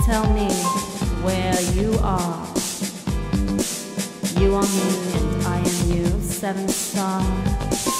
tell me where you are. You are me and I am you, 7 star.